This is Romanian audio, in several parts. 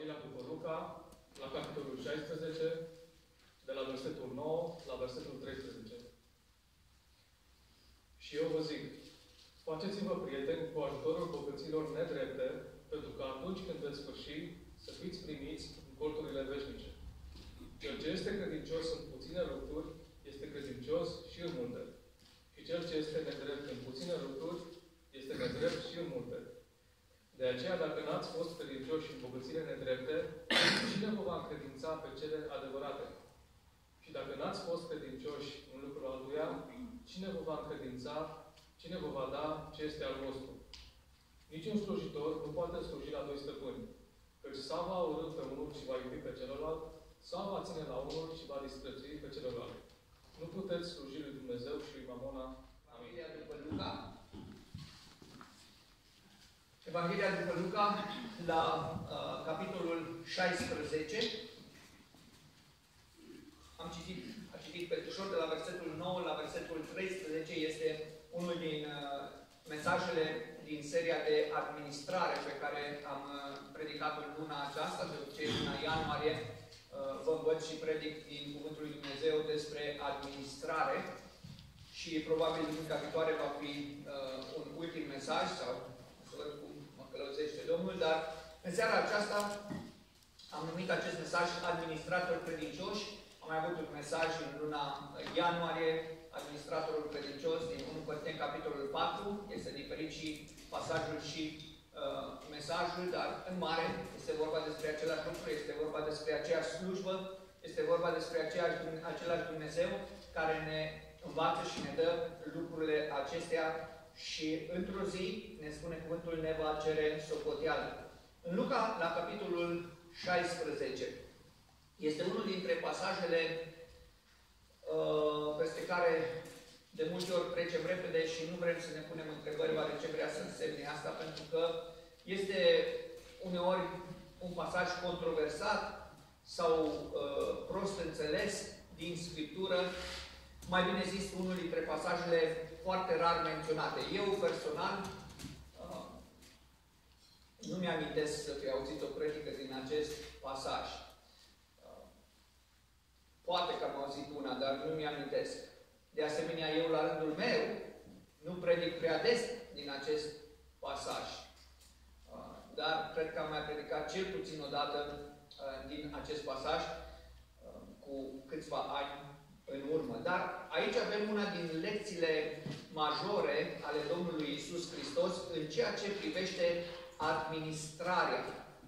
Evanghelia după Luca, la capitolul 16, de la versetul 9 la versetul 13. Și eu vă zic, faceți-vă prieteni cu ajutorul bogăților nedrepte, pentru că atunci când veți sfârși, să fiți primiți în corturile veșnice. Cel ce este credincios în puține lucruri, este credincios și în multe. Și cel ce este nedrept în puține lucruri, este nedrept și în multe. De aceea, dacă n-ați fost credincioși în bogățile nedrepte, cine vă va încredința pe cele adevărate? Și dacă n-ați fost credincioși în lucrul altuia, cine vă va încredința, cine vă va da ce este al vostru? Niciun slujitor nu poate sluji la doi stăpâni, căci sau va urâ pe unul și va iubi pe celălalt, sau va ține la unul și va disprețui pe celălalt. Nu puteți sluji lui Dumnezeu și lui Mamona. Evanghelia după Luca. Evanghelia după Luca, la capitolul 16. Am citit pe ușor de la versetul 9 la versetul 13. Este unul din mesajele din seria de administrare pe care am predicat-o în luna aceasta, de obicei luna ianuarie. Vă învăț și predic din Cuvântul lui Dumnezeu despre administrare și probabil duminica viitoare va fi un ultim mesaj sau să văd cum mă călăuzește Domnul, dar în seara aceasta am numit acest mesaj Administratori credincioși. Am mai avut un mesaj în luna ianuarie, Administratorul credincios, din 1 Corinteni, capitolul 4. Este diferit și pasajul și mesajul, dar în mare este vorba despre același lucru, este vorba despre aceeași slujbă, este vorba despre același Dumnezeu care ne învață și ne dă lucrurile acestea și într-o zi, ne spune cuvântul, ne va cere socoteală. În Luca, la capitolul 16, este unul dintre pasajele peste care de multe ori trecem repede și nu vrem să ne punem întrebări oare ce vrea să însemne asta, pentru că este uneori un pasaj controversat sau prost înțeles din Scriptură, mai bine zis, unul dintre pasajele foarte rar menționate. Eu, personal, nu mi-amintesc să fi auzit o predică din acest pasaj. Poate că am auzit una, dar nu mi-amintesc. De asemenea, eu, la rândul meu, nu predic prea des din acest pasaj. Dar cred că am mai predicat cel puțin o dată din acest pasaj cu câțiva ani în urmă. Dar aici avem una din lecțiile majore ale Domnului Iisus Hristos în ceea ce privește administrarea.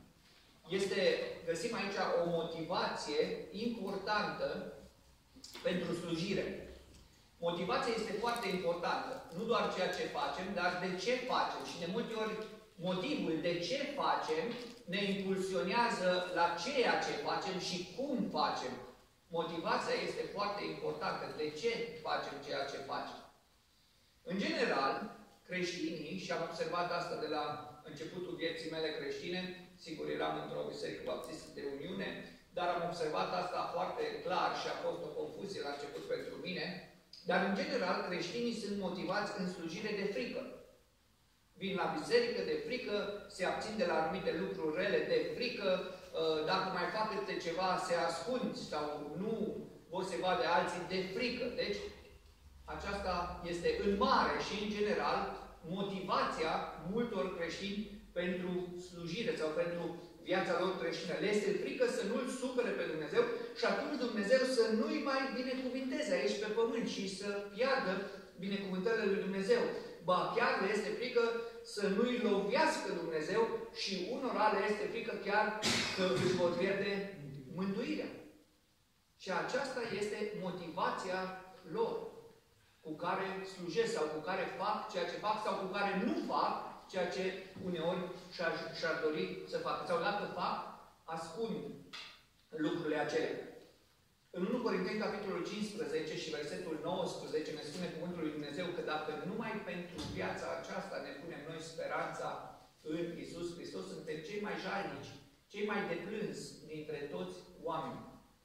Găsim aici o motivație importantă pentru slujire. Motivația este foarte importantă. Nu doar ceea ce facem, dar de ce facem. Și de multe ori motivul de ce facem ne impulsionează la ceea ce facem și cum facem. Motivația este foarte importantă. De ce facem ceea ce facem? În general, creștinii, și am observat asta de la începutul vieții mele creștine, sigur eram într-o biserică baptistă de Uniune, dar am observat asta foarte clar și a fost o confuzie la început pentru mine, dar în general creștinii sunt motivați în slujire de frică. Vin la biserică de frică, se abțin de la anumite lucruri rele de frică, dacă mai fac câte ceva se ascund sau nu vor se vadă alții de frică. Deci, aceasta este în mare și în general motivația multor creștini pentru slujire sau pentru viața lor creștină. Le este frică să nu-L supere pe Dumnezeu și atunci Dumnezeu să nu-i mai binecuvinteze aici pe pământ și să piardă binecuvântările lui Dumnezeu. Ba chiar le este frică să nu-i lovească Dumnezeu și unora le este frică chiar că își vor pierde mântuirea. Și aceasta este motivația lor cu care slujesc sau cu care fac ceea ce fac sau cu care nu fac ceea ce uneori și-ar dori să facă. Sau dacă fac, ascund lucrurile acelea. În 1 Corinteni, capitolul 15 și versetul 19 ne spune cuvântul lui Dumnezeu că dacă numai pentru viața aceasta ne punem noi speranța în Iisus Hristos, suntem cei mai jalnici, cei mai deplâns dintre toți oamenii.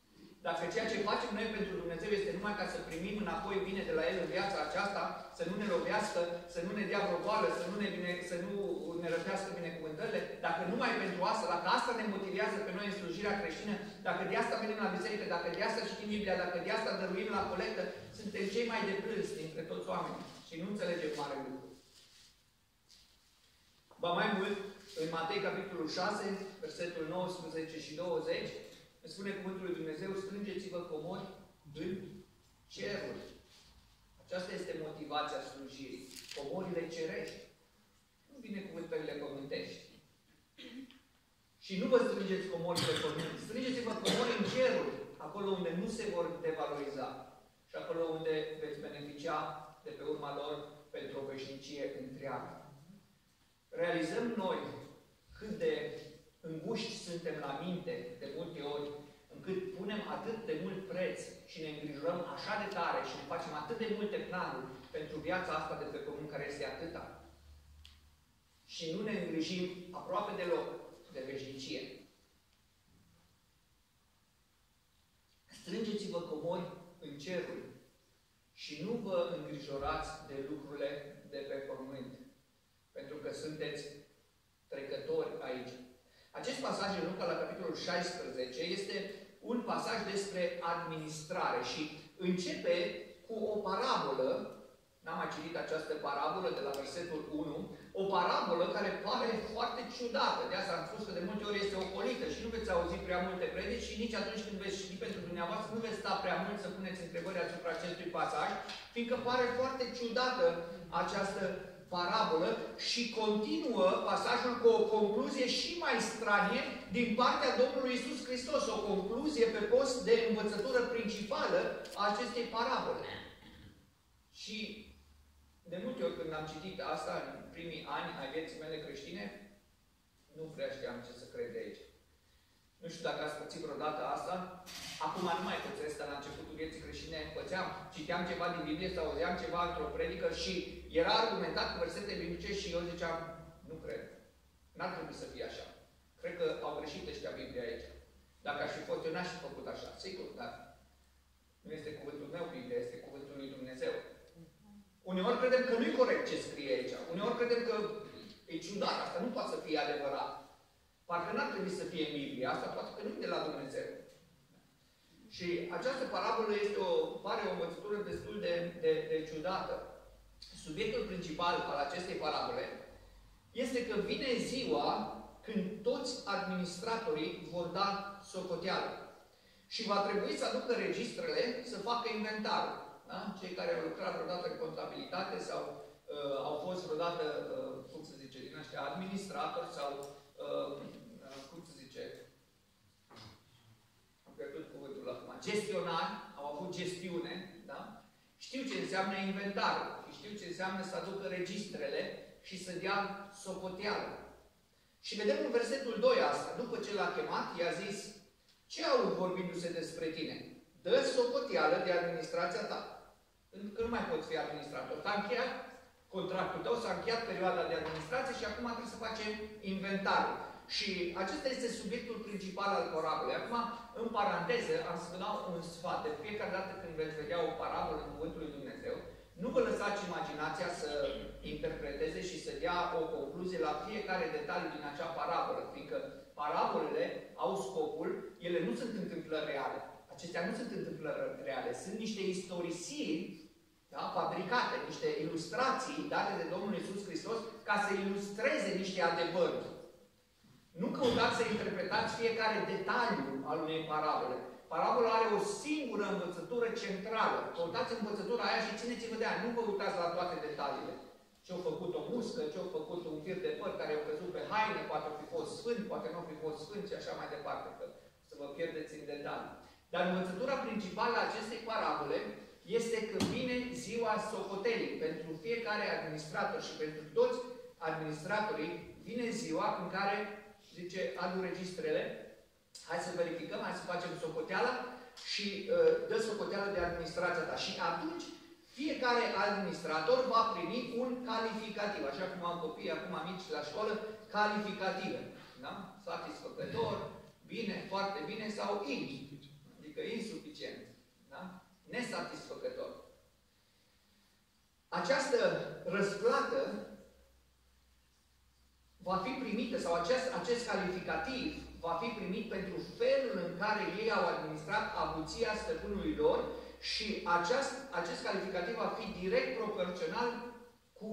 Dacă ceea ce facem noi pentru Dumnezeu este numai ca să primim înapoi bine de la El în viața aceasta, să nu ne lovească, să nu ne dea vreo boală, să nu ne răpească binecuvântările, dacă numai pentru asta, dacă asta ne motivează pe noi în slujirea creștină, dacă de asta venim la biserică, dacă de asta citim Biblia, dacă de asta dăruim la colectă, suntem cei mai deplâns dintre toți oamenii și nu înțelegem mare lucru. Ba mai mult, în Matei, capitolul 6, versetul 19 și 20, îmi spune cuvântul lui Dumnezeu, strângeți-vă comori în ceruri. Aceasta este motivația slujirii. Comorile cerești. Nu binecuvântările pământești. Și nu vă strângeți comorile pământești. Strângeți-vă comori în ceruri, acolo unde nu se vor devaloriza și acolo unde veți beneficia de pe urma lor pentru o veșnicie întreagă. Realizăm noi cât de înguști suntem la minte de multe ori, încât punem atât de mult preț și ne îngrijorăm așa de tare și ne facem atât de multe planuri pentru viața asta de pe pământ care este atâta. Și nu ne îngrijim aproape deloc de veșnicie. Strângeți-vă comori în ceruri și nu vă îngrijorați de lucrurile de pe pământ, pentru că sunteți trecători aici. Acest pasaj în Luca, la capitolul 16, este un pasaj despre administrare și începe cu o parabolă. N-am mai citit această parabolă de la versetul 1, o parabolă care pare foarte ciudată. De asta am spus că de multe ori este ocolită și nu veți auzi prea multe predici și nici atunci când veți citi pentru dumneavoastră nu veți sta prea mult să puneți întrebări asupra acestui pasaj, fiindcă pare foarte ciudată această parabolă și continuă pasajul cu o concluzie și mai stranie din partea Domnului Iisus Hristos, o concluzie pe post de învățătură principală a acestei parabole. Și de multe ori când am citit asta în primii ani ai vieții mele creștine, nu prea știam ce să cred de aici. Nu știu dacă ați pățit vreodată asta. Acum nu mai pățesc, dar la începutul vieții creștine pățeam. Citeam ceva din Biblie sau auzeam ceva într-o predică și era argumentat cu versete biblice și eu ziceam, nu cred. N-ar trebui să fie așa. Cred că au greșit ăștia Biblia aici. Dacă aș fi fost, eu n-aș fi făcut așa. Sigur, dar nu este cuvântul meu Biblia, este cuvântul lui Dumnezeu. Uneori credem că nu-i corect ce scrie aici. Uneori credem că e ciudat, asta nu poate să fie adevărat. Parcă n-ar trebui să fie în Biblie. Asta poate că nu e de la Dumnezeu. Și această parabolă pare o învățătură destul de ciudată. Subiectul principal al acestei parabole este că vine ziua când toți administratorii vor da socoteală. Și va trebui să aducă registrele să facă inventarul. Da? Cei care au lucrat vreodată în contabilitate sau au fost vreodată, cum se zice, din ăștia, administratori sau, cum se zice, am pierdut cuvântul acum, gestionari, au avut gestiune, da? Știu ce înseamnă inventarul și știu ce înseamnă să aducă registrele și să dea socoteală. Și vedem în versetul 2 asta. După ce l-a chemat, i-a zis, ce aud vorbindu-se despre tine? Dă socoteală de administrația ta. Pentru că nu mai poți fi administrator. S-a încheiat contractul tău, s-a încheiat perioada de administrație și acum trebuie să facem inventarul. Și acesta este subiectul principal al parabolei. Acum, în paranteză, am să vă dau un sfat. De fiecare dată când veți vedea o parabolă în Cuvântul lui Dumnezeu, nu vă lăsați imaginația să interpreteze și să dea o concluzie la fiecare detaliu din acea parabolă. Fiindcă parabolele au scopul, ele nu sunt întâmplări reale. Acestea nu sunt întâmplări reale. Sunt niște istorisiri, da, fabricate, niște ilustrații date de Domnul Iisus Hristos ca să ilustreze niște adevăruri. Nu căutați să interpretați fiecare detaliu al unei parabole. Parabola are o singură învățătură centrală. Căutați învățătura aia și țineți-vă de aia. Nu vă uitați la toate detaliile. Ce-au făcut o muscă, ce-au făcut un fir de păr care au căzut pe haine, poate au fi fost sfânt, poate nu au fi fost sfânt și așa mai departe, că să vă pierdeți în detalii. Dar învățătura principală a acestei parabole este că vine ziua socotelii. Pentru fiecare administrator și pentru toți administratorii vine ziua în care, zice, adu registrele, hai să verificăm, hai să facem socoteala și dă socoteala de administrația ta. Și atunci fiecare administrator va primi un calificativ. Așa cum am copii acum mici la școală, calificative. Da? Satisfăcător, bine, foarte bine sau in. Adică insuficient. Da? Nesatisfăcător. Această răsplată va fi primită, sau acest calificativ va fi primit pentru felul în care ei au administrat avuția stăpânului lor și acest calificativ va fi direct proporțional cu,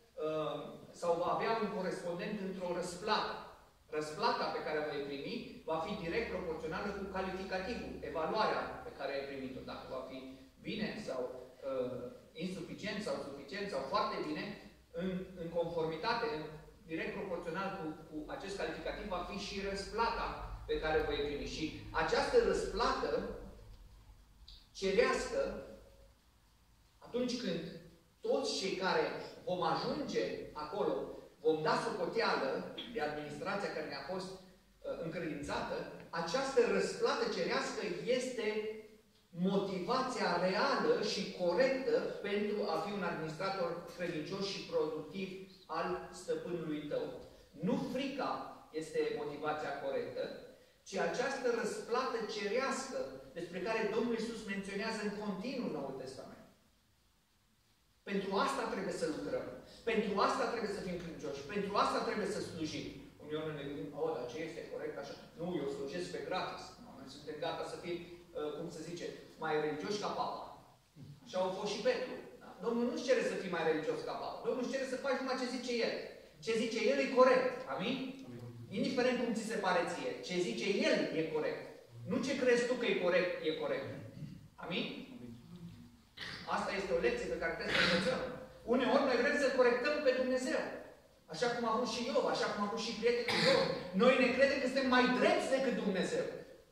sau va avea un corespondent într-o răsplată. Răsplata pe care o vei primi va fi direct proporțională cu calificativul, evaluarea pe care ai primit-o. Dacă va fi bine sau insuficient sau suficient sau foarte bine, în conformitate, direct proporțional cu acest calificativ va fi și răsplata pe care o vei primi. Și această răsplată cerească, atunci când toți cei care vom ajunge acolo, vom da socoteală de administrația care ne-a fost încredințată, această răsplată cerească este motivația reală și corectă pentru a fi un administrator credincios și productiv al stăpânului tău. Nu frica este motivația corectă, ci această răsplată cerească despre care Domnul Iisus menționează în continuu în Noul Testament. Pentru asta trebuie să lucrăm. Pentru asta trebuie să fim credincioși. Pentru asta trebuie să slujim. Uneori ne gândim, dar ce este corect așa? Nu, eu slujesc pe gratis. Noi suntem gata să fim, cum se zice, mai religioși ca Papa. Așa au fost și Petru. Da? Domnul nu-și cere să fii mai religios ca Papa. Domnul își cere să faci numai ce zice El. Ce zice El e corect. Amin? Indiferent cum ți se pare ție. Ce zice El e corect. Nu ce crezi tu că e corect, e corect. Amin? Asta este o lecție pe care trebuie să învățăm. Uneori noi vrem să corectăm pe Dumnezeu. Așa cum a fost și Iov, așa cum a fost și prietenul Iov. Noi ne credem că suntem mai drepți decât Dumnezeu.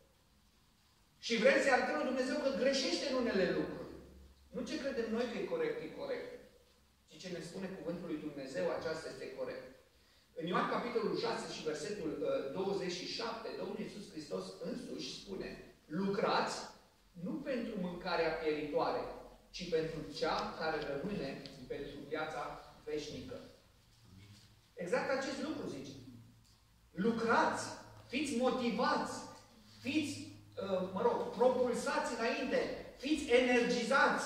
Și vrem să-i arătăm lui Dumnezeu că greșește în unele lucruri. Nu ce credem noi că e corect, e corect. Ci ce ne spune cuvântul lui Dumnezeu, aceasta este corect. În Ioan capitolul 6 și versetul 27, Domnul Iisus Hristos însuși spune: lucrați nu pentru mâncarea pieritoare, ci pentru cea care rămâne pentru viața veșnică. Exact acest lucru zice. Lucrați, fiți motivați, fiți, propulsați înainte, fiți energizați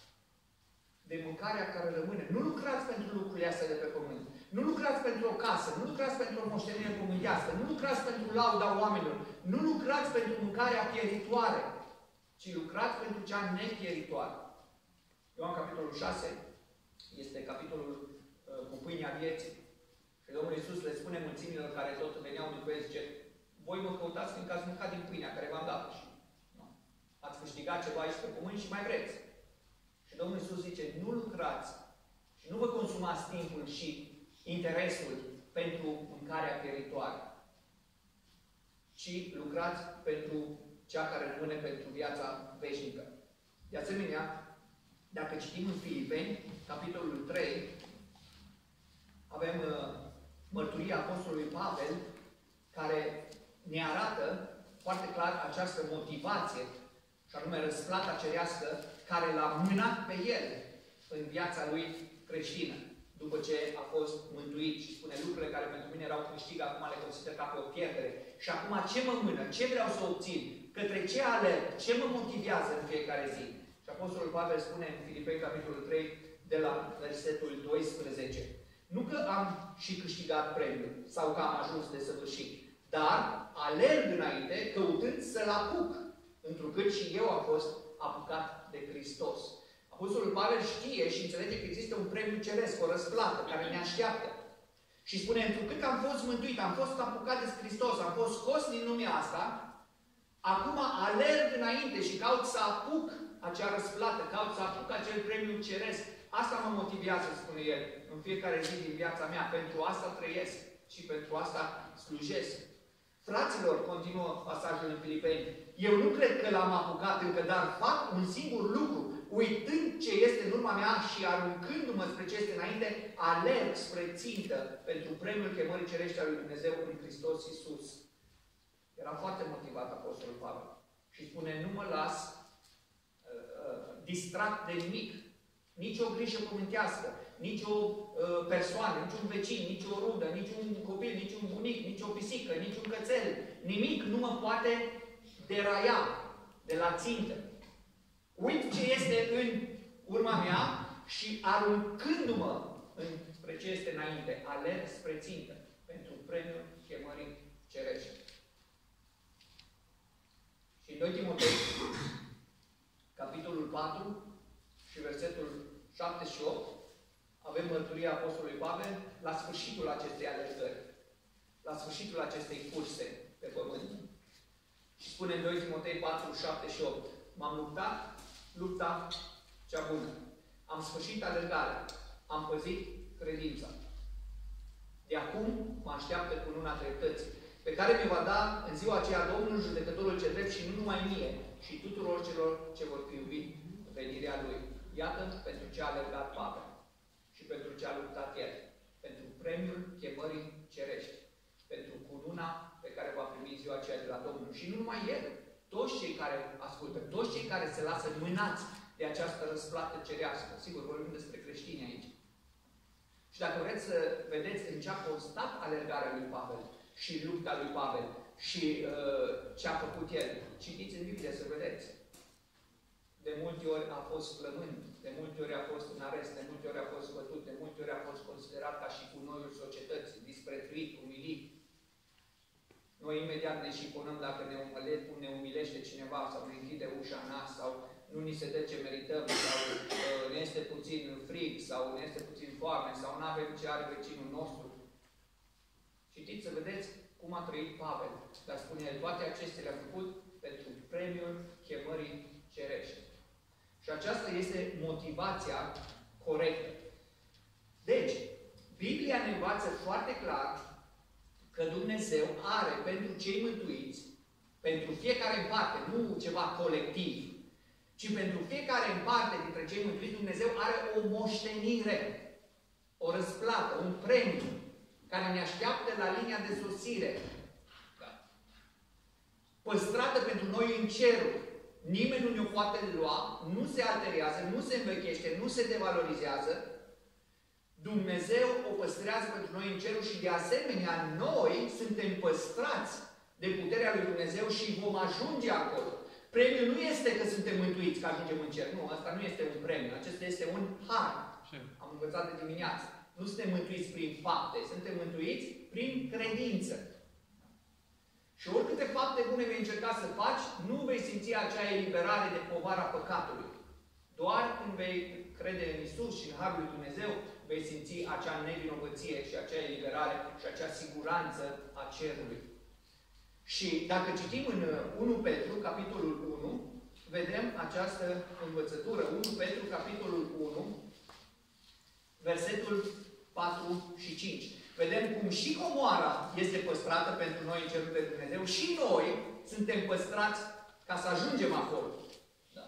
de mâncarea care rămâne. Nu lucrați pentru lucrurile astea de pe pământ. Nu lucrați pentru o casă, nu lucrați pentru o moștenire pământească, nu lucrați pentru lauda oamenilor, nu lucrați pentru mâncarea pieritoare, ci lucrați pentru cea nepieritoare. Ioan capitolul 6 este capitolul cu pâinea vieții. Și Domnul Iisus le spune mulțimilor care tot veneau după El, zice: voi mă căutați fiindcă ați mâncat din pâinea care v-am dat. Și nu. Ați câștigat ceva aici pe pământ și mai vreți. Și Domnul Iisus zice: nu lucrați și nu vă consumați timpul și interesul pentru mâncarea pieritoare, ci lucrați pentru cea care rămâne pentru viața veșnică. De asemenea, dacă citim în Filipeni, capitolul 3, avem mărturia Apostolului Pavel, care ne arată foarte clar această motivație, și anume răsplata cerească, care l-a mânat pe el în viața lui creștină, după ce a fost mântuit și spune: lucrurile care pentru mine erau câștig, acum le consider ca pe o pierdere. Și acum ce mă mână? Ce vreau să obțin? Către ce alerg? Ce mă motivează în fiecare zi? Și Apostolul Pavel spune în Filipeni, capitolul 3, de la versetul 12: nu că am și câștigat premiul, sau că am ajuns de săvârșit, dar alerg înainte, căutând să-l apuc, întrucât și eu am fost apucat de Hristos. Apostolul Pavel știe și înțelege că există un premiu ceresc, o răsplată care ne așteaptă. Și spune: întrucât am fost mântuit, am fost apucat de Hristos, am fost scos din lumea asta, acum alerg înainte și caut să apuc acea răsplată, caut să apuc acel premiu ceresc. Asta mă motivează, spune el, în fiecare zi din viața mea. Pentru asta trăiesc și pentru asta slujesc. Fraților, continuă pasajul în Filipeni, eu nu cred că l-am apucat încă, dar fac un singur lucru, uitând ce este în urma mea și aruncându-mă spre ce este înainte, alerg spre țintă pentru premiul chemării cerești al lui Dumnezeu în Hristos Iisus. Era foarte motivat Apostolul Pavel. Și spune: nu mă las distrat de nimic. Nici o grijă pământească, nici o persoană, nici un vecin, nici o rudă, nici un copil, nici un bunic, nici o pisică, nici un cățel. Nimic nu mă poate deraia de la țintă. Uit ce este în urma mea și aruncându-mă spre ce este înainte, alerg spre țintă, pentru premiul chemării cerești. Și în 2 Timotei, capitolul 4 și versetul 7 și 8, avem mărturia Apostolului Pavel la sfârșitul acestei alergări, la sfârșitul acestei curse pe pământ. Și spune în 2 Timotei 4, 7 și 8, m-am luptat lupta cea bună. Am sfârșit alergarea. Am păzit credința. De acum mă așteaptă cununa dreptății, pe care mi va da în ziua aceea Domnul judecătorul cel drept și nu numai mie, și tuturor celor ce vor fi iubit venirea Lui. Iată pentru ce a alergat Pavel și pentru ce a luptat el. Pentru premiul chemării cerești. Pentru cununa pe care va primi ziua aceea de la Domnul. Și nu numai el. Toți cei care ascultă, toți cei care se lasă mânați de această răsplată cerească. Sigur, vorbim despre creștini aici. Și dacă vreți să vedeți în ce a constat alergarea lui Pavel și lupta lui Pavel și ce a făcut el, citiți în Biblie să vedeți. De multe ori a fost flămând, de multe ori a fost în arest, de multe ori a fost bătut, de multe ori a fost considerat ca și gunoiul societății, disprețuit, umilit. Noi imediat ne șiponăm dacă ne umilește cineva sau ne închide ușa în nas sau nu ni se dă ce merităm sau ne este puțin frig sau ne este puțin foame sau nu avem ce are vecinul nostru. Citiți să vedeți cum a trăit Pavel. Dar spune el, toate acestea le-a făcut pentru premiul chemării cerești. Și aceasta este motivația corectă. Deci, Biblia ne învață foarte clar că Dumnezeu are pentru cei mântuiți, pentru fiecare în parte, nu ceva colectiv, ci pentru fiecare în parte dintre cei mântuiți, Dumnezeu are o moștenire, o răsplată, un premiu, care ne așteaptă la linia de sosire. Păstrată pentru noi în cerul. Nimeni nu ne-o poate lua, nu se alterează, nu se învechește, nu se devalorizează. Dumnezeu o păstrează pentru noi în cerul și de asemenea noi suntem păstrați de puterea lui Dumnezeu și vom ajunge acolo. Premiul nu este că suntem mântuiți, că ajungem în cer. Nu, asta nu este un premiu. Acesta este un har. Am învățat de dimineață. Nu suntem mântuiți prin fapte, suntem mântuiți prin credință. Și oricâte fapte bune vei încerca să faci, nu vei simți acea eliberare de povara păcatului. Doar când vei crede în Isus și în Harul lui Dumnezeu, vei simți acea nevinovăție și acea eliberare și acea siguranță a cerului. Și dacă citim în 1 Petru, capitolul 1, vedem această învățătură. 1 Petru, capitolul 1, versetul 4 și 5. Vedem cum și comoara este păstrată pentru noi în cerul de Dumnezeu și noi suntem păstrați ca să ajungem acolo. Da?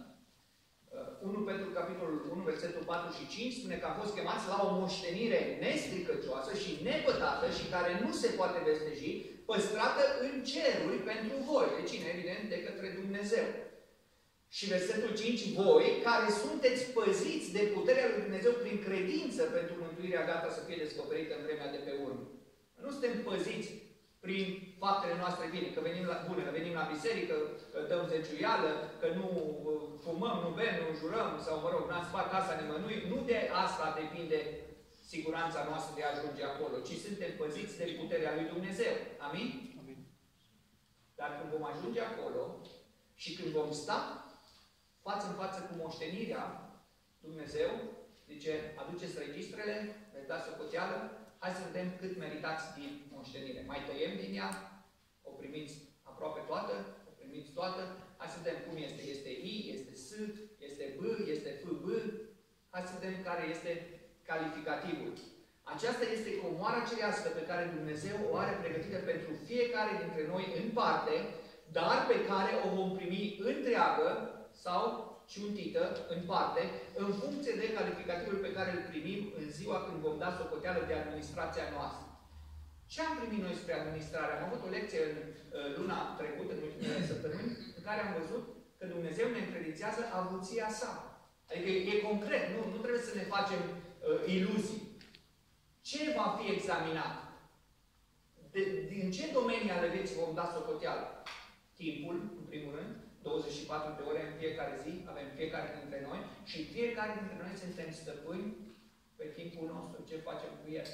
1 Petru, capitolul 1, versetul 4 și 5 spune că am fost chemați la o moștenire nestricăcioasă și nepătată și care nu se poate vesteji, păstrată în ceruri pentru voi. De cine? Evident, de către Dumnezeu. Și versetul 5, voi care sunteți păziți de puterea lui Dumnezeu prin credință pentru mântuirea gata să fie descoperită în vremea de pe urmă. Nu suntem păziți prin faptele noastre bine, că venim la, bune, că venim la biserică, că dăm zeciuială, că nu fumăm, nu bem, nu jurăm, sau mă rog, n-am spart casa nimănui. Nu de asta depinde siguranța noastră de a ajunge acolo, ci suntem păziți de puterea lui Dumnezeu. Amin? Amin. Dar când vom ajunge acolo și când vom sta față în față cu moștenirea, Dumnezeu zice, aduceți registrele, veți da socoteală, hai să vedem cât meritați din moștenire. Mai tăiem din ea, o primiți aproape toată, o primiți toată, hai să vedem cum este. Este I, este S, este B, este FB, hai să vedem care este calificativul. Aceasta este comoara cerească pe care Dumnezeu o are pregătită pentru fiecare dintre noi în parte, dar pe care o vom primi întreagă sau ciuntită în parte, în funcție de calificativul pe care îl primim în ziua când vom da socoteală de administrația noastră. Ce am primit noi spre administrare? Am avut o lecție în luna trecută, în ultimele săptămâni, în care am văzut că Dumnezeu ne încredințează avuția sa. Adică e concret, nu trebuie să ne facem iluzii. Ce va fi examinat? Din ce domenii ale vieții vom da socoteală? Timpul, în primul rând, 24 de ore în fiecare zi, avem fiecare dintre noi și fiecare dintre noi suntem stăpâni pe timpul nostru, ce facem cu el.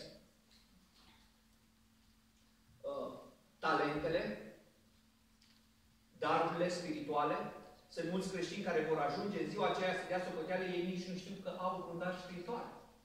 Talentele, darurile spirituale. Sunt mulți creștini care vor ajunge în ziua aceea să dea socoteală, ei nici nu știu că au un dar spiritual.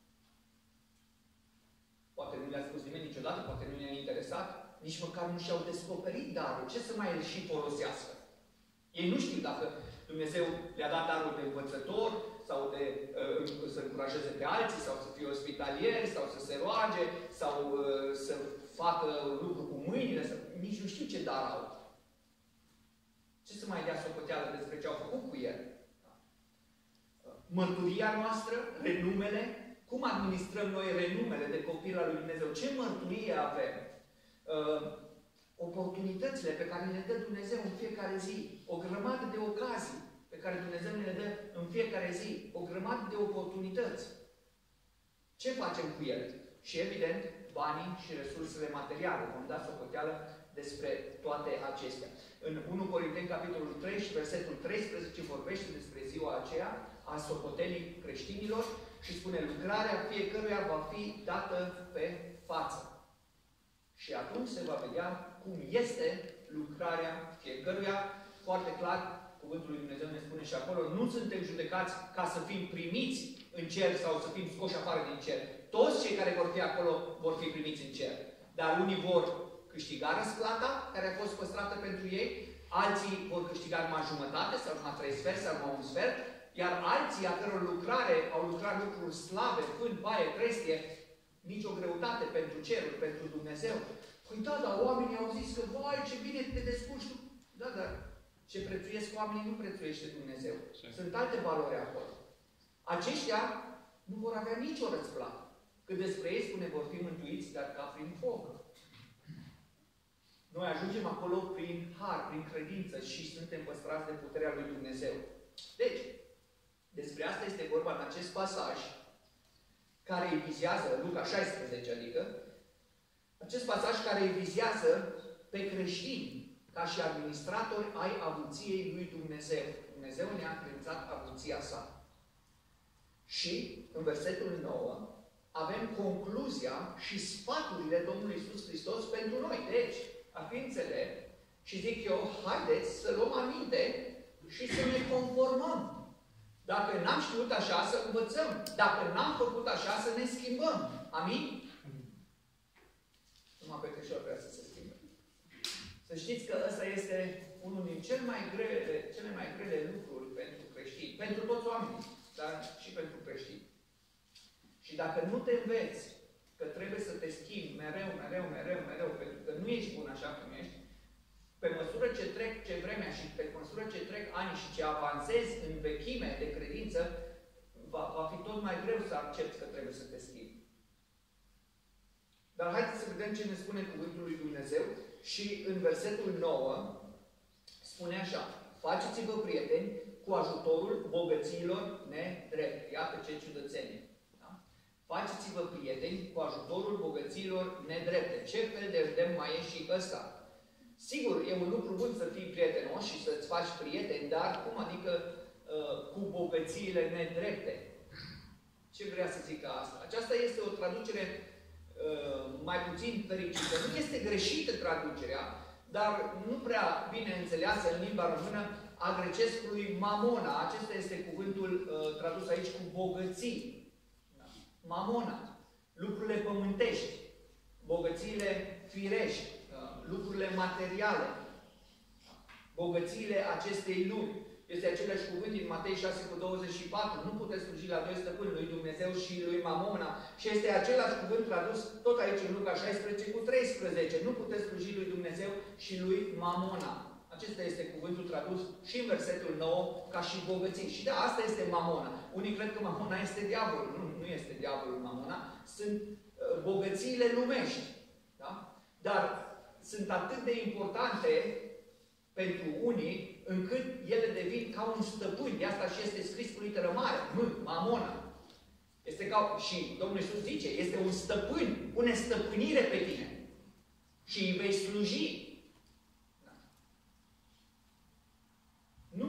Poate nu le-a spus nimeni niciodată, poate nu le-a interesat, nici măcar nu și-au descoperit darul. Ce să mai îl și folosească? Ei nu știu dacă Dumnezeu le-a dat darul de învățător, sau de să încurajeze pe alții, sau să fie ospitalieri, sau să se roage, sau să facă lucru cu mâinile, nici nu știu ce dar au. Ce să mai dea socoteală despre ce au făcut cu el? Mărturia noastră, renumele, cum administrăm noi renumele de copil al lui Dumnezeu? Ce mărturie avem? Oportunitățile pe care le dă Dumnezeu în fiecare zi. O grămadă de ocazii pe care Dumnezeu ne le dă în fiecare zi. O grămadă de oportunități. Ce facem cu ele? Și evident, banii și resursele materiale. Vom da socoteală despre toate acestea. În 1 Corinteni, capitolul 3 și versetul 13 vorbește despre ziua aceea a socotelii creștinilor și spune: lucrarea fiecăruia va fi dată pe față. Și atunci se va vedea cum este lucrarea fiecăruia. Foarte clar, cuvântul lui Dumnezeu ne spune și acolo: nu suntem judecați ca să fim primiți în cer sau să fim scoși afară din cer. Toți cei care vor fi acolo vor fi primiți în cer. Dar unii vor câștiga răsplata care a fost păstrată pentru ei, alții vor câștiga numai jumătate sau numai 3 sferți sau numai 1 sfert, iar alții a căror lucrare au lucrat lucruri slabe, fân, baie, trestie, nicio greutate pentru cerul, pentru Dumnezeu. Păi da, dar oamenii au zis că, vai, ce bine te descurci tu. Da, dar ce prețuiesc oamenii nu prețuiește Dumnezeu. Sunt alte valori acolo. Aceștia nu vor avea nicio răsplată. Cât despre ei spune, vor fi mântuiți, dar ca prin foc. Noi ajungem acolo prin har, prin credință și suntem păstrați de puterea lui Dumnezeu. Deci, despre asta este vorba în acest pasaj, care îi vizează, Luca 16, adică, acest pasaj care îi vizează pe creștini, ca și administratori ai avuției lui Dumnezeu. Dumnezeu ne-a încredințat avuția sa. Și, în versetul 9, avem concluzia și sfaturile Domnului Iisus Hristos pentru noi. Deci, a fi înțelept, și zic eu, haideți să luăm aminte și să ne conformăm. Dacă n-am știut așa, să învățăm. Dacă n-am făcut așa, să ne schimbăm. Amin? Numai Petrișor vrea să se schimbe. Să știți că ăsta este unul din cele mai grele lucruri pentru creștini. Pentru toți oamenii, dar și pentru creștini. Și dacă nu te înveți că trebuie să te schimbi mereu, pentru că nu ești bun așa cum ești, pe măsură ce vremea și pe măsură ce trec ani și ce avansezi în vechime de credință, va fi tot mai greu să accepti că trebuie să te schimbi. Dar haideți să vedem ce ne spune cuvântul lui Dumnezeu și în versetul 9 spune așa: faceți-vă prieteni cu ajutorul bogățiilor nedrepte. Iată ce ciudățenie. Da? Faceți-vă prieteni cu ajutorul bogățiilor nedrepte. Ce fel de îndemn mai e și ăsta? Sigur, e un lucru bun să fii prietenos și să-ți faci prieteni, dar cum adică cu bogățiile nedrepte? Ce vrea să zică asta? Aceasta este o traducere mai puțin fericită. Nu este greșită traducerea, dar nu prea bine înțeleasă în limba română a grecescului mamona. Acesta este cuvântul tradus aici cu bogății. Mamona. Lucrurile pământești. Bogățiile firești. Lucrurile materiale. Bogățiile acestei lumi. Este același cuvânt din Matei 6:24. Nu puteți sluji la doi stăpâni, lui Dumnezeu și lui Mamona. Și este același cuvânt tradus tot aici în Luca 16:13. Nu puteți sluji lui Dumnezeu și lui Mamona. Acesta este cuvântul tradus și în versetul 9 ca și bogății. Și da, asta este Mamona. Unii cred că Mamona este diavolul. Nu este diavolul Mamona. Sunt bogățiile lumești. Da? Dar sunt atât de importante pentru unii, încât ele devin ca un stăpân. De asta și este scris cu literă mare. Mamona. Este ca, și Domnul Iisus zice, este un stăpân, pune stăpânire pe tine. Și îi vei sluji. Da.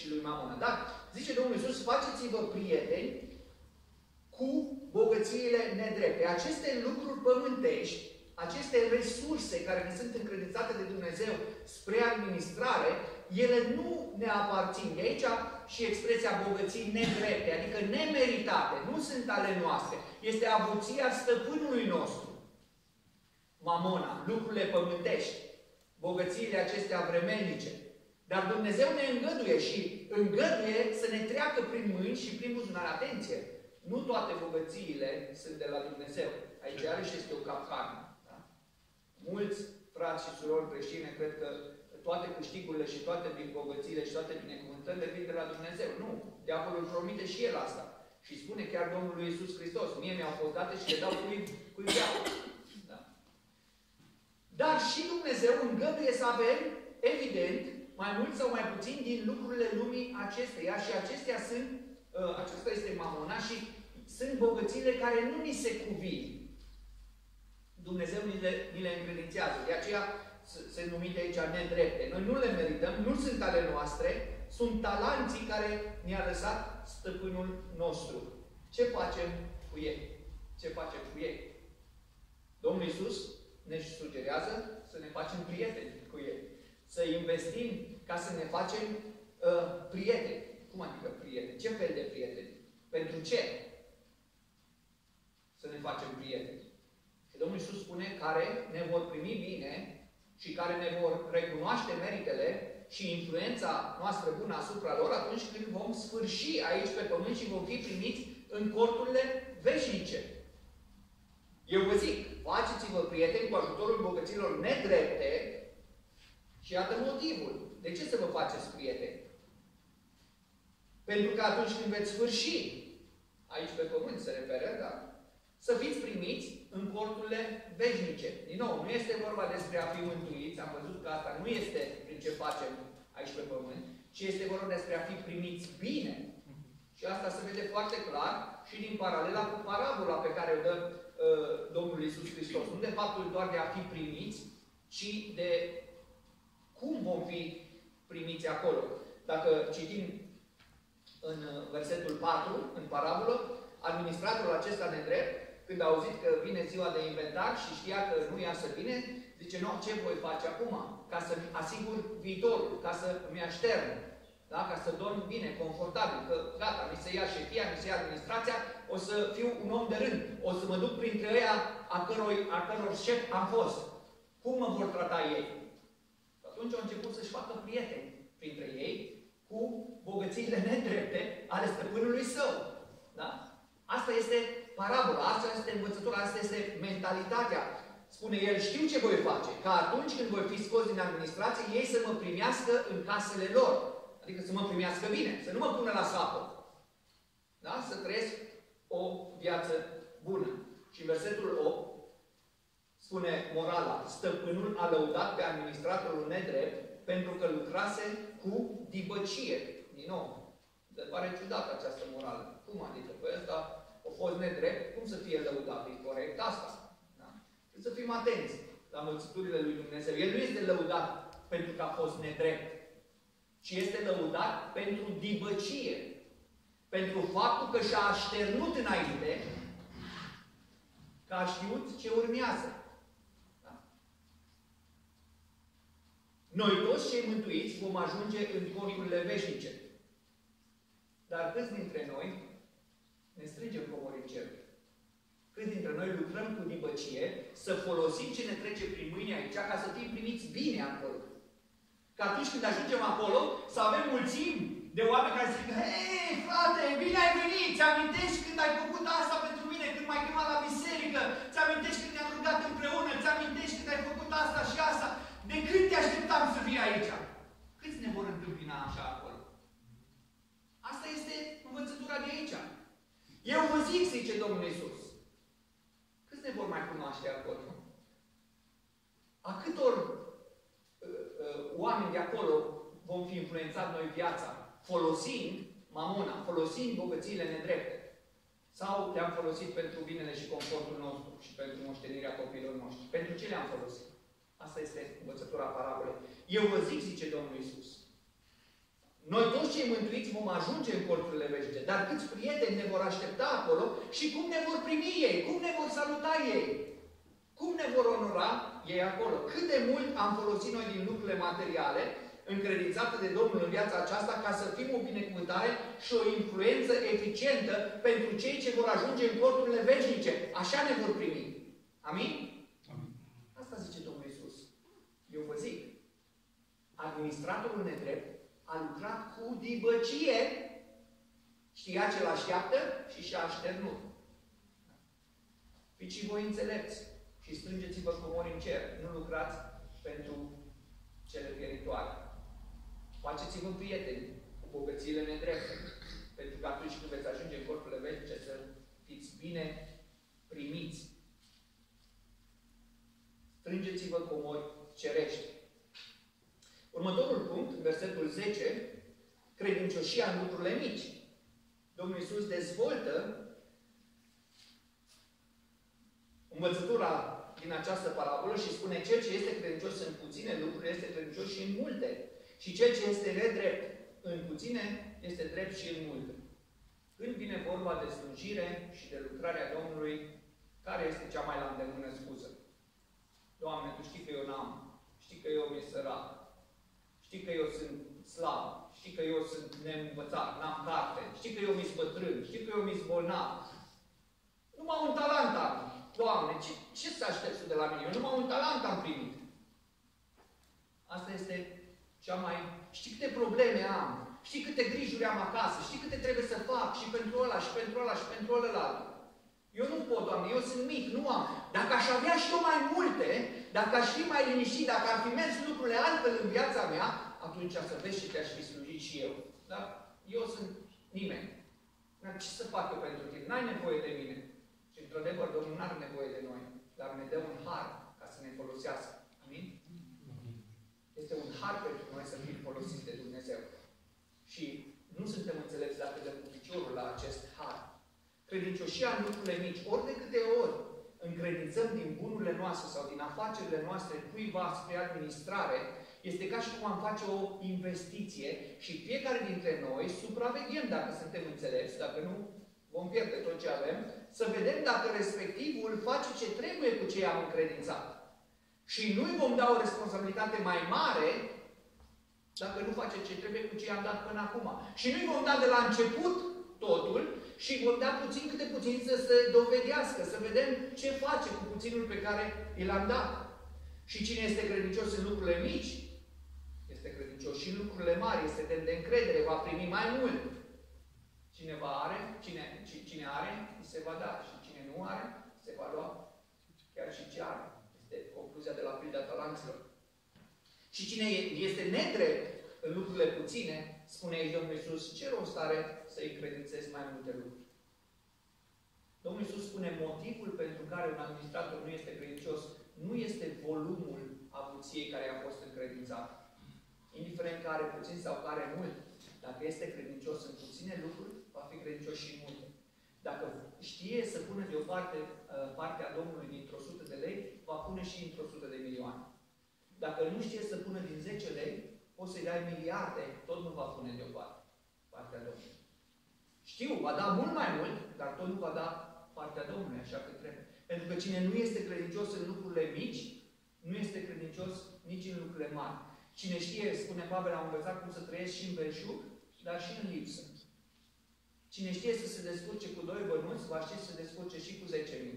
și lui Mamona. Dar, zice Domnul Iisus, faceți-vă prieteni cu bogățiile nedrepte. Aceste lucruri pământești, aceste resurse care ne sunt încredințate de Dumnezeu spre administrare, ele nu ne aparțin. De aici și expresia bogății nedrepte, adică nemeritate, nu sunt ale noastre. Este avuția stăpânului nostru. Mamona, lucrurile pământești, bogățiile acestea vremelnice. Dar Dumnezeu ne îngăduie și îngăduie să ne treacă prin mâini și prin buzunar. Atenție! Nu toate bogățiile sunt de la Dumnezeu. Aici iarăși este o capcană. Da? Mulți frați și surori creștine cred că toate câștigurile și toate bogățiile și toate binecuvântările vin de la Dumnezeu. Nu. Diavolul promite și el asta. Și spune chiar Domnului Iisus Hristos: mie mi-au fost date și le dau cui vreau. Da? Dar și Dumnezeu îngăduie să avem, evident, mai mult sau mai puțin din lucrurile lumii acesteia și acestea sunt, acesta este Mamona și sunt bogățiile care nu ni se cuvin. Dumnezeu ni le încredințează. De aceea se numite aici nedrepte. Noi nu le merităm, nu sunt ale noastre, sunt talanții care ne-a lăsat stăpânul nostru. Ce facem cu ei? Ce facem cu ei? Domnul Iisus ne sugerează să ne facem prieteni cu ei. Să investim ca să ne facem prieteni. Cum adică prieteni? Ce fel de prieteni? Pentru ce? Să ne facem prieteni. Și Domnul Iisus spune care ne vor primi bine și care ne vor recunoaște meritele și influența noastră bună asupra lor atunci când vom sfârși aici pe pământ și vom fi primiți în corturile veșnice. Eu vă zic, faceți-vă prieteni cu ajutorul bogăților nedrepte și iată motivul. De ce să vă faceți prieteni? Pentru că atunci când veți sfârși, aici pe pământ se referă, da? Să fiți primiți în corturile veșnice. Din nou, nu este vorba despre a fi mântuiți, am văzut că asta nu este prin ce facem aici pe pământ, ci este vorba despre a fi primiți bine. Și asta se vede foarte clar și din paralela cu parabola pe care o dă Domnul Iisus Hristos. Nu de faptul doar de a fi primiți, ci de cum vom fi primiți acolo. Dacă citim în versetul 4, în parabolă, administratorul acesta nedrept, când a auzit că vine ziua de inventar și știa că nu iasă bine, zice, nu, ce voi face acum? Ca să-mi asigur viitorul, ca să-mi aștern, da? Ca să dorm bine, confortabil, că gata, mi se ia șefia, mi se ia administrația, o să fiu un om de rând, o să mă duc printre ăia a căror șef am fost. Cum mă vor trata ei? Atunci au început să-și facă prieteni printre ei cu bogățiile nedrepte ale stăpânului său. Da? Asta este parabola, asta este învățătura, asta este mentalitatea. Spune el, știu ce voi face, ca atunci când voi fi scos din administrație, ei să mă primească în casele lor. Adică să mă primească bine, să nu mă pună la sapă. Da? Să trăiesc o viață bună. Și în versetul 8 spune morala, stăpânul a lăudat pe administratorul nedrept pentru că lucrase cu dibăcie. Din nou, se pare ciudată această morală. Cum adică? Păi ăsta a fost nedrept, cum să fie lăudat? E corect asta? Da? Trebuie să fim atenți la învățăturile lui Dumnezeu. El nu este lăudat pentru că a fost nedrept, ci este lăudat pentru dibăcie. Pentru faptul că și-a așternut înainte, că a știut ce urmează. Da? Noi toți cei mântuiți vom ajunge în corturile veșnice. Dar câți dintre noi ne strângem comorii în cer? Câți dintre noi lucrăm cu dibăcie să folosim ce ne trece prin mâini aici ca să fim primiți bine acolo? Că atunci când ajungem acolo, să avem mulțimi de oameni care zic, hei, frate, bine ai venit! Ți-amintești când ai făcut asta pentru mine, când m-ai chemat la biserică? Ți-amintești când ne-am rugat împreună? Ți-amintești când ai făcut asta și asta? De când te așteptam să vii aici? Câți ne vor întâmpina așa acolo? Asta este învățătura de aici. Eu vă zic, zice Domnul Iisus. Câți ne vor mai cunoaște acolo? A câtor oameni de acolo vom fi influențat noi viața, folosind mamona, folosind bogățiile nedrepte? Sau le-am folosit pentru binele și confortul nostru și pentru moștenirea copiilor noștri? Pentru ce le-am folosit? Asta este învățătura parabolei. Eu vă zic, zice Domnul Iisus. Noi toți cei mântuiți vom ajunge în corturile veșnice, dar câți prieteni ne vor aștepta acolo și cum ne vor primi ei, cum ne vor saluta ei, cum ne vor onora ei acolo. Cât de mult am folosit noi din lucrurile materiale încredințate de Domnul în viața aceasta ca să fim o binecuvântare și o influență eficientă pentru cei ce vor ajunge în corturile veșnice. Așa ne vor primi. Amin? Amin. Asta zice Domnul Iisus. Eu vă zic, administratorul nedrept a lucrat cu dibăcie, știa ce l-așteaptă și și-a așternut. Fiți și voi înțelepți și strângeți-vă comori în cer. Nu lucrați pentru cele pieritoare. Faceți-vă prieteni cu bogățiile nedrepte, pentru că atunci când veți ajunge în corpurile veșnice să fiți bine primiți. Strângeți-vă comori cerești. Următorul punct, versetul 10, credincioșia în lucrurile mici. Domnul Iisus dezvoltă învățătura din această parabolă și spune: cel ce este credincios în puține lucruri este credincios și în multe. Și cel ce este nedrept în puține este drept și în multe. Când vine vorba de slujire și de lucrarea Domnului, care este cea mai la îndemână scuză? Doamne, Tu știi că eu n-am, știi că eu mi-e sărac, știi că eu sunt slab, știi că eu sunt neînvățat, n-am carte, știi că eu mi-s bătrân, știi că eu mi-s bolnav. Numai un talent am. Doamne, ce să aștepți Tu de la mine? Eu numai un talent am primit. Asta este cea mai... Știi câte probleme am? Știi câte grijuri am acasă? Știi câte trebuie să fac? Și pentru ăla, și pentru ăla, și pentru ălălalt. Eu nu pot, Doamne, eu sunt mic, nu am. Dacă aș avea și eu mai multe, dacă aș fi mai liniștit, dacă ar fi mers lucrurile altfel în viața mea, atunci să vezi și te-aș fi slujit și eu. Dar eu sunt nimeni. Dar ce să fac eu pentru tine? N-ai nevoie de mine. Și într-adevăr, Domnul nu are nevoie de noi, dar ne dă un har ca să ne folosească. Amin? Este un har pentru noi să fim folosiți de Dumnezeu. Și nu suntem înțelepți dacă dăm cu piciorul la acest har. Credincioșia în lucrurile mici, ori de câte ori încredințăm din bunurile noastre sau din afacerile noastre cuiva spre administrare, este ca și cum am face o investiție și fiecare dintre noi supraveghem dacă suntem înțelepți, dacă nu vom pierde tot ce avem, să vedem dacă respectivul face ce trebuie cu ce am încredințat. Și nu îi vom da o responsabilitate mai mare dacă nu face ce trebuie cu ce i-am dat până acum. Și nu îi vom da de la început totul și îi vom da puțin câte puțin să se dovedească, să vedem ce face cu puținul pe care i l-am dat. Și cine este credincios în lucrurile mici, este credincios și în lucrurile mari, este demn de încredere, va primi mai mult. Cine are, îi se va da. Și cine nu are, se va lua chiar și ce are. Este concluzia de la pilda talanților. Și cine este nedrept în lucrurile puține, spune aici Domnul Iisus, ce rost are să-i credințezi mai multe lucruri? Domnul Iisus spune motivul pentru care un administrator nu este credincios nu este volumul avuției care a fost încredințat. Indiferent că are puțin sau că are mult, dacă este credincios în puține lucruri, va fi credincios și în multe. Dacă știe să pună deoparte partea Domnului dintr-o 100 de lei, va pune și într-o 100 de milioane. Dacă nu știe să pună din 10 lei, poți să-i dai miliarde, tot nu va pune deoparte partea Domnului. Știu, va da mult mai mult, dar tot nu va da partea Domnului așa că trebuie. Pentru că cine nu este credincios în lucrurile mici, nu este credincios nici în lucrurile mari. Cine știe, spune Pavel, a învățat cum să trăiesc și în belșug, dar și în lipsă. Cine știe să se descurce cu 2 bănuți, va ști să se descurce și cu 10.000.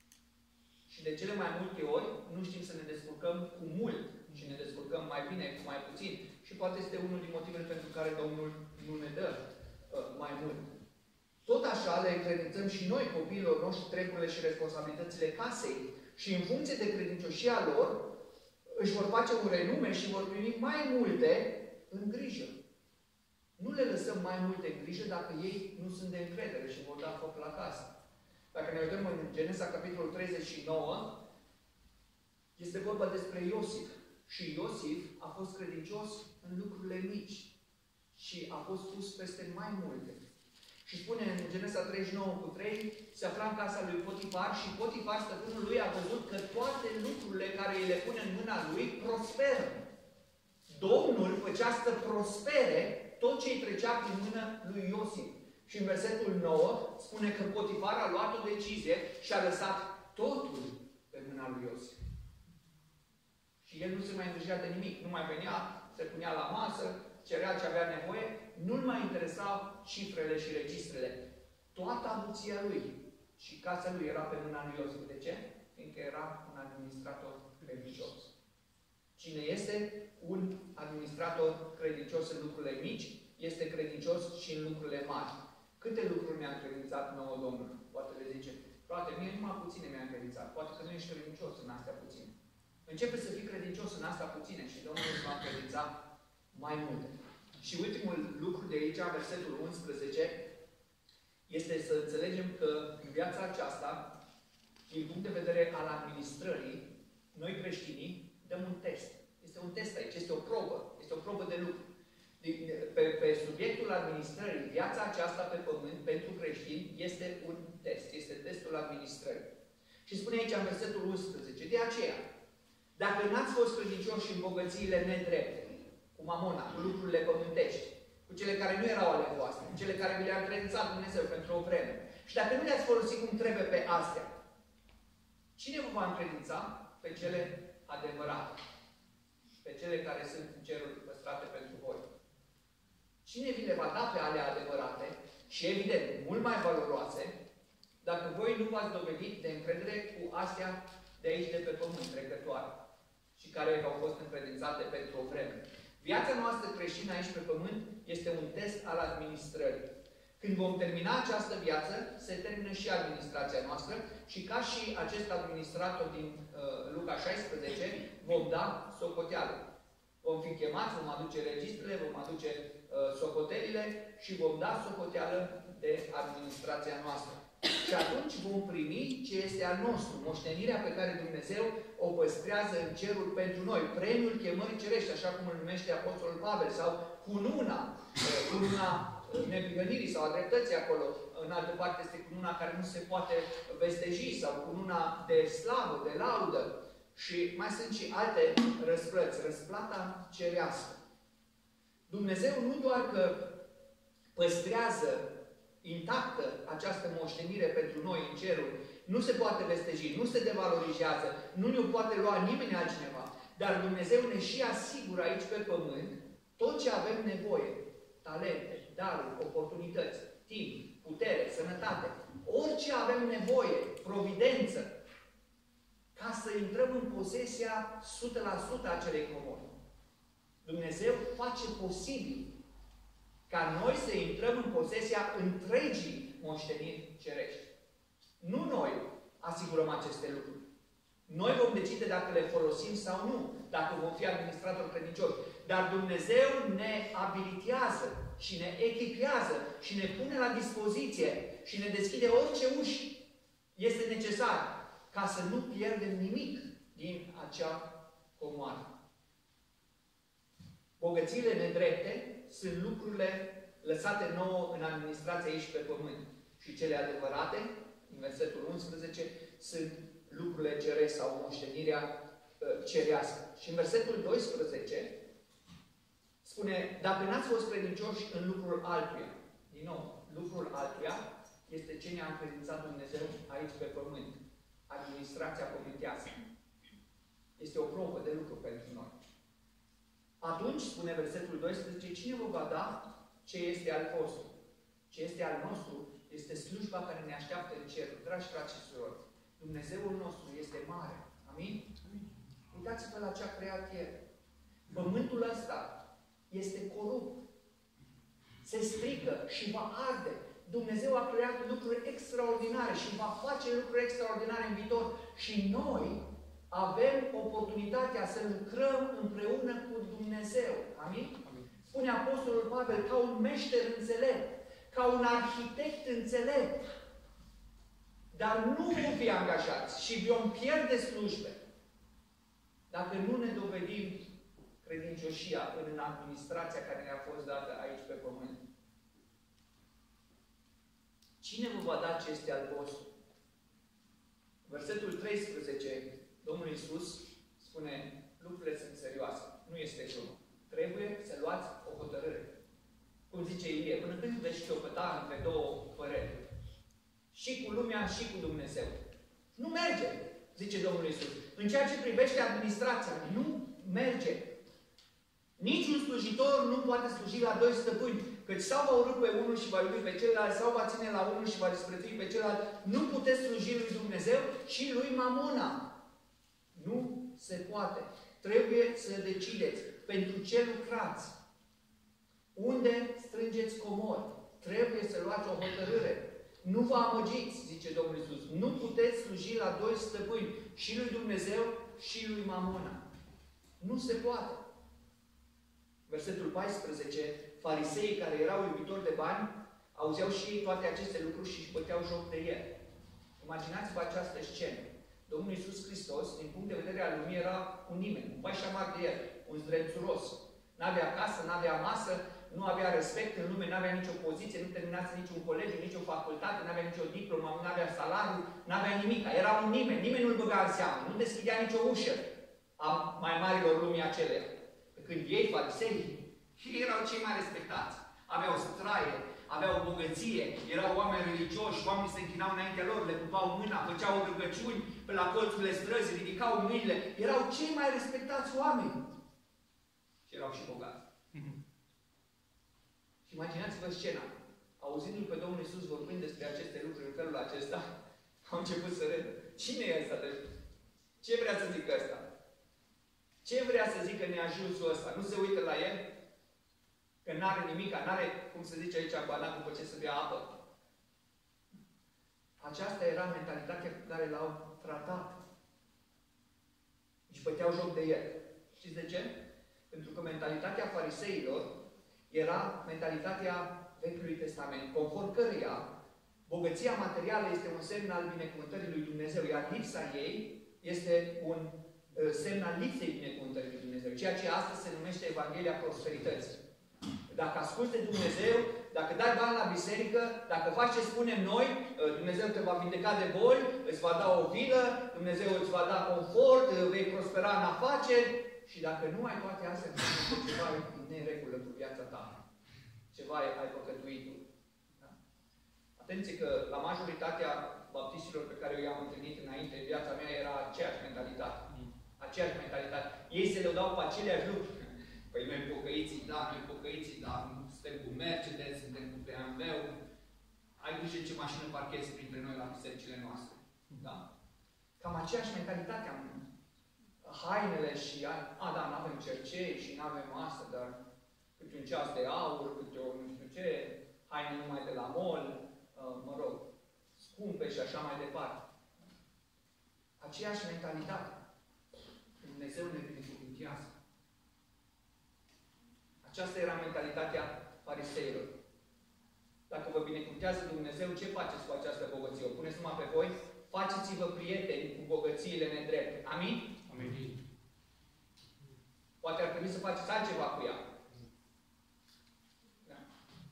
Și de cele mai multe ori, nu știm să ne descurcăm cu mult și ne descurcăm mai bine cu mai puțin. Și poate este unul din motivele pentru care Domnul nu ne dă mai mult. Tot așa le încredințăm și noi copiilor noștri treburile și responsabilitățile casei. Și în funcție de credincioșia lor, își vor face un renume și vor primi mai multe în grijă. Nu le lăsăm mai multe în grijă dacă ei nu sunt de încredere și vor da foc la casă. Dacă ne uităm în Genesa, capitolul 39, este vorba despre Iosif. Și Iosif a fost credincios în lucrurile mici și a fost pus peste mai multe. Și spune în Genesa 39:3, se afla în casa lui Potifar și Potifar, stăpânul lui, a văzut că toate lucrurile care îi le pune în mâna lui prosperă. Domnul făcea să prospere tot ce îi trecea prin mână lui Iosif. Și în versetul 9 spune că Potifar a luat o decizie și a lăsat totul pe mâna lui Iosif. Și el nu se mai îngrijea de nimic. Nu mai venea, se punea la masă, cerea ce avea nevoie, nu-l mai interesau cifrele și registrele. Toată avuția lui și casa lui era pe mâna lui Iosif. De ce? Fiindcă era un administrator credincios. Cine este un administrator credincios în lucrurile mici, este credincios și în lucrurile mari. Câte lucruri ne-a încredințat nouă Domnul? Poate le zice, frate, mie numai puține mi-a încredințat. Poate că nu ești credincios în astea puține. Începe să fii credincios în astea puține și Domnul îți va încredința mai multe. Și ultimul lucru de aici, versetul 11, este să înțelegem că în viața aceasta, din punct de vedere al administrării, noi creștinii dăm un test. Este un test aici, este o probă. Este o probă de lucru. Pe subiectul administrării, viața aceasta pe pământ, pentru creștini, este un test. Este testul administrării. Și spune aici în versetul 11, de aceea, dacă n-ați fost credincioși în bogățiile nedrepte, cu mamona, cu lucrurile pământești, cu cele care nu erau ale voastre, cu cele care vi le-a încredințat Dumnezeu pentru o vreme, și dacă nu le-ați folosit cum trebuie pe astea, cine vă va încredința pe cele adevărate? Pe cele care sunt în ceruri păstrate pentru voi? Cine vi le va da pe ale adevărate și, evident, mult mai valoroase, dacă voi nu v-ați dovedit de încredere cu astea de aici, de pe pământ, trecătoare, și care v-au fost încredințate pentru o vreme? Viața noastră creștină aici pe pământ este un test al administrării. Când vom termina această viață, se termină și administrația noastră și ca și acest administrator din Luca 16, vom da socoteală. Vom fi chemați, vom aduce registrele, vom aduce socotelile și vom da socoteală de administrația noastră. Și atunci vom primi ce este al nostru, moștenirea pe care Dumnezeu o păstrează în cerul pentru noi, premiul chemării cerești, așa cum îl numește Apostolul Pavel, sau cununa neprihănirii sau a dreptății acolo. În altă parte este cununa care nu se poate vesteji, sau cununa de slavă, de laudă. Și mai sunt și alte răsplăți, răsplata cerească. Dumnezeu nu doar că păstrează intactă această moștenire pentru noi în cerul, nu se poate vesteji, nu se devalorizează, nu ne-o poate lua nimeni altcineva, dar Dumnezeu ne și asigură aici pe pământ tot ce avem nevoie. Talente, daruri, oportunități, timp, putere, sănătate, orice avem nevoie, providență, ca să intrăm în posesia 100% a acelei comori. Dumnezeu face posibil ca noi să intrăm în posesia întregii moșteniri cerești. Nu noi asigurăm aceste lucruri. Noi vom decide dacă le folosim sau nu, dacă vom fi administratori credincioși. Dar Dumnezeu ne abilitează și ne echipează și ne pune la dispoziție și ne deschide orice uși este necesar ca să nu pierdem nimic din acea comoară. Bogățiile nedrepte sunt lucrurile lăsate nouă în administrație aici pe pământ. Și cele adevărate, în versetul 11, sunt lucrurile cerești sau moștenirea cerească. Și în versetul 12 spune, dacă n-ați fost credincioși în lucrul altuia, din nou, lucrul altuia este ce ne-a încredințat Dumnezeu aici pe pământ. Administrația pământească. Este o probă de lucru pentru noi. Atunci, spune versetul 12, cine vă va da ce este al vostru? Ce este al nostru este slujba care ne așteaptă în cer. Dragi frați și surori, Dumnezeul nostru este mare. Amin? Uitați-vă la ce a creat El. Pământul ăsta este corupt. Se strică și va arde. Dumnezeu a creat lucruri extraordinare și va face lucruri extraordinare în viitor. Și noi avem oportunitatea să lucrăm împreună cu Dumnezeu. Amin? Amin. Spune Apostolul Pavel, ca un meșter înțelept, ca un arhitect înțelept. Dar nu vom fi angajați și vom pierde slujbe dacă nu ne dovedim credincioșia în administrația care ne-a fost dată aici pe pământ. Cine vă va da ce este al vostru? Versetul 13, Domnul Iisus spune, lucrurile sunt serioase. Nu este glumă. Trebuie să luați o hotărâre. Cum zice Ilie, până când veți șchiopăta între două păreri? Și cu lumea, și cu Dumnezeu. Nu merge, zice Domnul Iisus. În ceea ce privește administrația, nu merge. Niciun slujitor nu poate sluji la doi stăpâni, căci sau va urâ pe unul și va iubi pe celălalt, sau va ține la unul și va disprețui pe celălalt. Nu puteți sluji lui Dumnezeu și lui Mamona. Nu se poate. Trebuie să decideți pentru ce lucrați. Unde strângeți comori? Trebuie să luați o hotărâre. Nu vă amăgiți, zice Domnul Iisus. Nu puteți sluji la doi stăpâni, și lui Dumnezeu și lui Mamona. Nu se poate. Versetul 14, fariseii care erau iubitori de bani, auzeau și ei toate aceste lucruri și își băteau joc de el. Imaginați-vă această scenă. Domnul Iisus Hristos, din punct de vedere al lumii, era un nimeni, un pașamar de el, un zdrențuros. N-avea casă, n-avea masă, nu avea respect în lume, n-avea nicio poziție, nu terminase niciun colegiu, nicio facultate, n-avea nicio diplomă, n-avea salariu, n-avea nimic. Era un nimeni, nimeni nu-l băga în seamă, nu deschidea nicio ușă a mai marilor lumii acelea. Când ei, farisei, ei erau cei mai respectați. Aveau straie, aveau bogăție, erau oameni religioși, oamenii se închinau înaintea lor, le pupau mâna, făceau rugăciuni pe la colțurile străzii, ridicau mâinile. Erau cei mai respectați oameni. Și erau și bogați. Și imaginați-vă scena. Auzindu-l pe Domnul Iisus vorbind despre aceste lucruri în felul acesta, au început să râdă. Cine e ăsta? Ce vrea să zică ăsta? Ce vrea să zică neajunsul ăsta? Nu se uită la el? Că n-are nimic, n-are, cum se zice aici, banat după ce să bea apă. Aceasta era mentalitatea cu care l-au tratat. Își băteau joc de el. Știți de ce? Pentru că mentalitatea fariseilor era mentalitatea Vechiului Testament, conform căreia bogăția materială este un semn al binecuvântării lui Dumnezeu, iar lipsa ei este un semn al lipsei binecuvântării lui Dumnezeu. Ceea ce astăzi se numește Evanghelia Prosperității. Dacă asculți de Dumnezeu, dacă dai bani la biserică, dacă faci ce spunem noi, Dumnezeu te va vindeca de boli, îți va da o vilă, Dumnezeu îți va da confort, vei prospera în afaceri. Și dacă nu ai toate astea, ceva e în neregulă cu viața ta. Ceva ai păcătuit. Da? Atenție că la majoritatea baptistilor pe care eu i-am întâlnit înainte, viața mea era aceeași mentalitate. Aceeași mentalitate. Ei se lăudau pe aceleași lucruri. Păi noi pocăiții, da, suntem cu Mercedes, suntem cu BMW. Ai grijă ce mașină parchezi printre noi la bisericile noastre. Da? Cam aceeași mentalitate am. Hainele și, da, n-avem cercei și n-avem asta, dar câte un ceas de aur, câte o nu știu ce, haine numai de la mall, mă rog, scumpe și așa mai departe. Aceeași mentalitate. Dumnezeu ne binecuvântează. Aceasta era mentalitatea fariseilor. Dacă vă binecuvântează Dumnezeu, ce faceți cu această bogăție? O puneți numai pe voi? Faceți-vă prieteni cu bogățiile nedrepte. Amin? Amin. Poate ar trebui să faceți altceva cu ea. Da.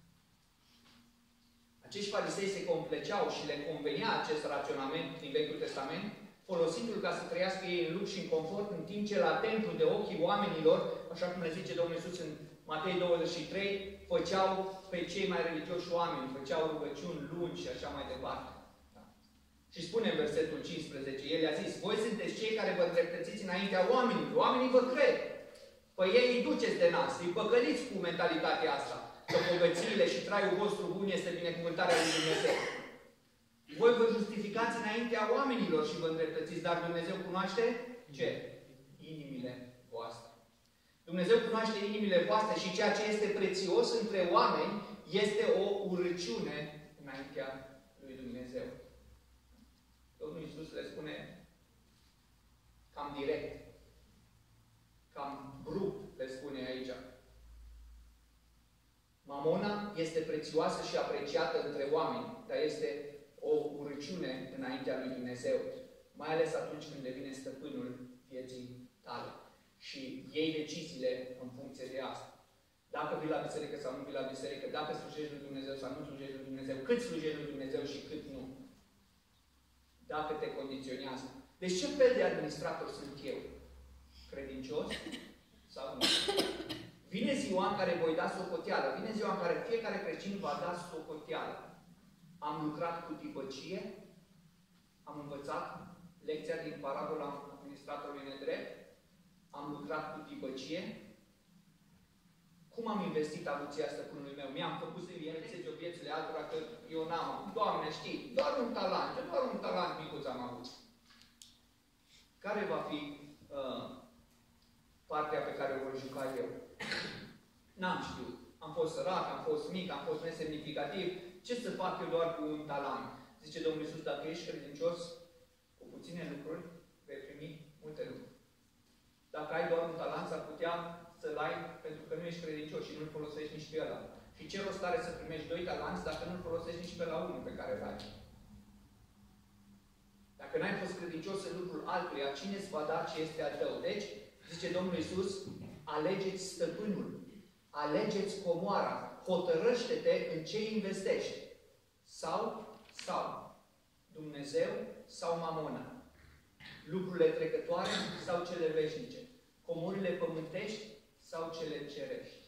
Acești farisei se compleceau și le convenea acest raționament din Vechiul Testament, folosindu-l ca să trăiască ei în lux și în confort, în timp ce la templu de ochii oamenilor, așa cum le zice Domnul Iisus în Matei 23, făceau pe cei mai religioși oameni, făceau rugăciuni lungi și așa mai departe. Da. Și spune în versetul 15, el i-a zis, voi sunteți cei care vă îndreptățiți înaintea oamenilor, oamenii vă cred. Păi ei îi duceți de nas, îi păcăliți cu mentalitatea asta, că bogățiile și traiul vostru bun este binecuvântarea lui Dumnezeu. Voi vă justificați înaintea oamenilor și vă îndreptățiți, dar Dumnezeu cunoaște ce? Inimile voastre. Dumnezeu cunoaște inimile voastre și ceea ce este prețios între oameni este o urăciune înaintea lui Dumnezeu. Domnul Iisus le spune cam direct, cam brupt, le spune aici. Mamona este prețioasă și apreciată între oameni, dar este o urăciune înaintea lui Dumnezeu, mai ales atunci când devine stăpânul vieții tale și iei deciziile în funcție de asta. Dacă vii la biserică sau nu vii la biserică, dacă slujești lui Dumnezeu sau nu slujești lui Dumnezeu, cât slujești lui Dumnezeu și cât nu. Dacă te condiționează. Deci ce fel de administrator sunt eu? Credincios sau nu? Vine ziua în care voi da socoteală, vine ziua în care fiecare creștin va da socoteală. Am lucrat cu tibăcie, am învățat lecția din parabola administratorului nedrept, am lucrat cu tibăcie. Cum am investit avuția stăpânului meu? Mi-am făcut să investeze viețile altora că eu n-am. Doamne, știi, doar un talent micuț am avut. Care va fi partea pe care o voi juca eu? N-am știut. Am fost sărac, am fost mic, am fost nesemnificativ. Ce să fac eu doar cu un talent? Zice Domnul Iisus, dacă ești credincios, cu puține lucruri, vei primi multe lucruri. Dacă ai doar un talent, s-ar putea să-l ai pentru că nu ești credincios și nu-l folosești nici pe ăla. Și ce rost are să primești 2 talanți dacă nu-l folosești nici pe la unul pe care îl ai? Dacă n-ai fost credincios în lucrul altuia, cine îți va da ce este al tău? Deci, zice Domnul Iisus, alegeți stăpânul, alegeți comoara, hotărăște-te în ce investești. Sau Dumnezeu sau mamona. Lucrurile trecătoare sau cele veșnice. Comorile pământești sau cele cerești.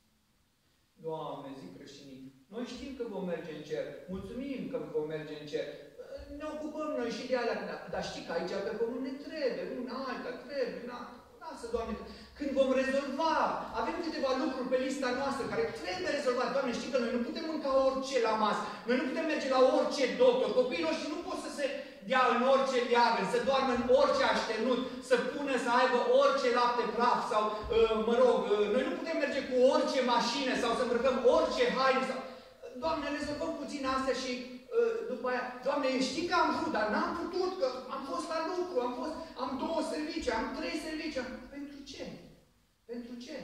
Doamne, zic creștinii, noi știm că vom merge în cer, mulțumim că vom merge în cer, ne ocupăm noi și de alea, dar știi că aici pe pământ ne trebuie, una alta, trebuie, lasă, Doamne, când vom rezolva, avem câteva lucruri pe lista noastră care trebuie rezolvat. Doamne, știi că noi nu putem mânca orice la masă, noi nu putem merge la orice doctor, copiii noștri nu pot să se dea în orice leagăn, să doarmă în orice așternut, să pună, să aibă orice lapte praf sau, noi nu putem merge cu orice mașină sau să îmbrăcăm orice haine. Sau... Doamne, rezolvăm puțin astea și după aia, Doamne, știi că am vrut, dar n-am putut, că am fost la lucru, am 2 servicii, am 3 servicii. Pentru ce? Pentru ce?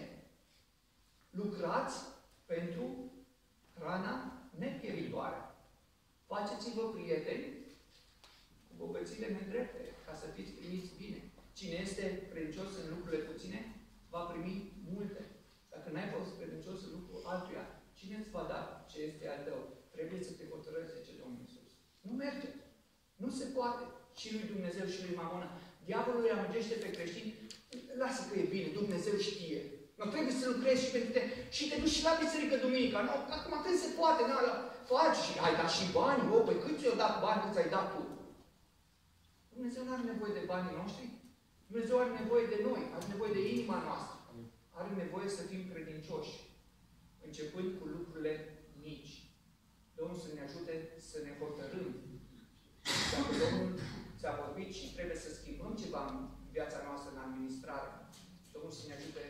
Lucrați pentru hrana nepieritoare. Faceți-vă prieteni cu bogățiile nedrepte, ca să fiți primiți bine. Cine este credincios în lucrurile puține, va primi multe. Dacă n-ai fost credincios în lucrul altuia, cine îți va da ce este al tău? Trebuie să te hotărăști, zice Domnul Iisus. Nu merge. Nu se poate. Și lui Dumnezeu și lui Mamona. Diavolul îi amăgește pe creștini. Lasă că e bine, Dumnezeu știe. Nu trebuie să lucrezi și pentru tine. Și te duci și la biserică duminica. Nu, acum când se poate, faci și ai dat și bani. Păi cât ți-o dat bani, cât ți-ai dat tu? Dumnezeu nu are nevoie de banii noștri. Dumnezeu are nevoie de noi. Are nevoie de inima noastră. Are nevoie să fim credincioși. Începând cu lucrurile mici. Domnul să ne ajute să ne hotărâm. Dacă Domnul ți-a vorbit și trebuie să schimbăm ceva în viața noastră în administrare, Domnul să ne ajute